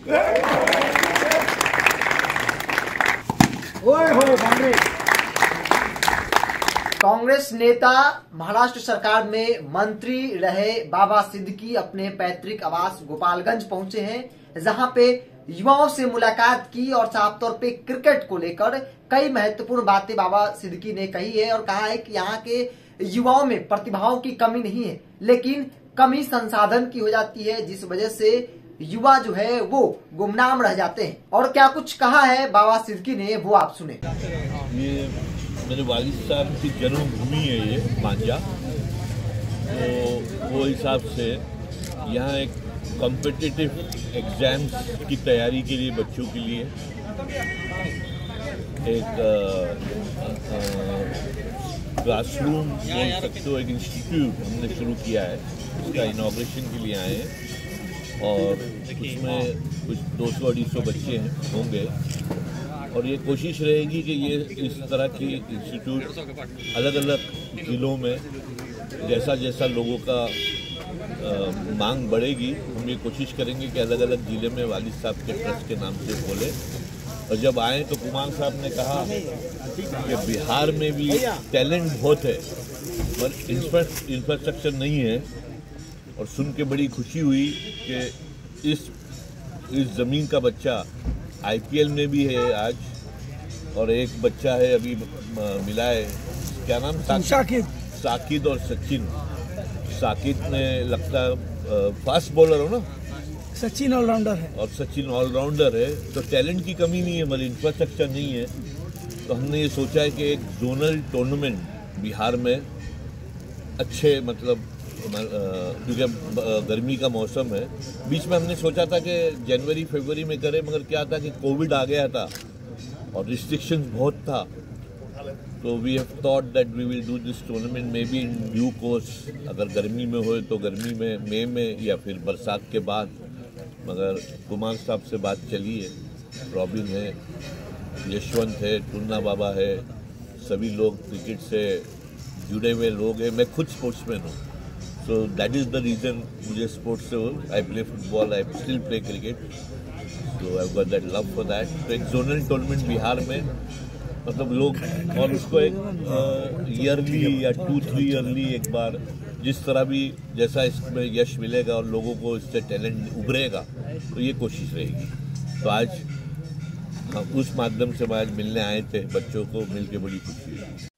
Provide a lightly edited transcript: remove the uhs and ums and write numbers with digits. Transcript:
कांग्रेस नेता महाराष्ट्र सरकार में मंत्री रहे बाबा सिद्दीकी अपने पैतृक आवास गोपालगंज पहुंचे हैं, जहां पे युवाओं से मुलाकात की और साफ तौर पे क्रिकेट को लेकर कई महत्वपूर्ण बातें बाबा सिद्दीकी ने कही है और कहा है कि यहाँ के युवाओं में प्रतिभाओं की कमी नहीं है, लेकिन कमी संसाधन की हो जाती है, जिस वजह से युवा जो है वो गुमनाम रह जाते हैं। और क्या कुछ कहा है बाबा सिद्दीकी ने, वो आप सुने। ये मेरे वालिद साहब की जन्मभूमि है ये मांझा, तो वो हिसाब से यहाँ एक कॉम्पिटिटिव एग्जाम्स की तैयारी के लिए बच्चों के लिए एक क्लासरूम बोल सकते हो, एक इंस्टीट्यूट हमने शुरू किया है। उसका इनॉग्रेशन के लिए आए हैं और उसमें कुछ 200-250 बच्चे होंगे और ये कोशिश रहेगी कि ये इस तरह की इंस्टीट्यूट अलग अलग जिलों में जैसा जैसा लोगों का मांग बढ़ेगी, हम ये कोशिश करेंगे कि अलग अलग जिले में वालिद साहब के ट्रस्ट के नाम से खोले। और जब आए तो कुमार साहब ने कहा कि बिहार में भी टैलेंट बहुत है पर इंफ्रास्ट्रक्चर नहीं है, और सुन के बड़ी खुशी हुई कि इस ज़मीन का बच्चा आईपीएल में भी है आज, और एक बच्चा है अभी मिला है, क्या नाम, साकिद और सचिन। साकिद ने लगता फास्ट बॉलर हो ना, सचिन ऑलराउंडर है और सचिन ऑलराउंडर है। तो टैलेंट की कमी नहीं है मगर इंफ्रास्ट्रक्चर नहीं है। तो हमने ये सोचा है कि एक जोनल टूर्नामेंट बिहार में अच्छे, मतलब क्योंकि गर्मी का मौसम है, बीच में हमने सोचा था कि जनवरी फरवरी में करें, मगर क्या था कि कोविड आ गया था और रिस्ट्रिक्शंस बहुत था। तो we have thought that we will do this tournament may be in due course, अगर गर्मी में हो तो गर्मी में, मई में या फिर बरसात के बाद। मगर कुमार साहब से बात चली है, रॉबिन है, यशवंत है, टुन्ना बाबा है, सभी लोग क्रिकेट से जुड़े हुए लोग हैं। मैं खुद स्पोर्ट्समैन हूँ, so that is the reason मुझे स्पोर्ट्स से हो। I play football, I still play cricket, so I got that love for that. तो एक जोनल टूर्नामेंट बिहार में, मतलब लोग, और उसको एक ईयरली या 2-3 ईयरली एक बार, जिस तरह भी जैसा इसमें यश मिलेगा और लोगों को इससे टैलेंट उभरेगा, तो ये कोशिश रहेगी। तो आज उस माध्यम से मैं आज मिलने आए थे, बच्चों को मिल के बड़ी खुशी हुई।